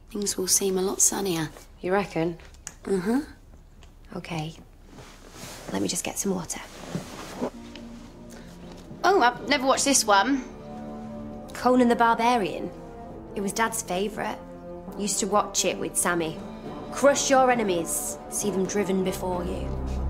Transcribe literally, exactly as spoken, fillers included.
things will seem a lot sunnier. You reckon? Uh-huh. OK. Let me just get some water. Oh, I've never watched this one. Conan the Barbarian. It was Dad's favourite. Used to watch it with Sammy. Crush your enemies. See them driven before you.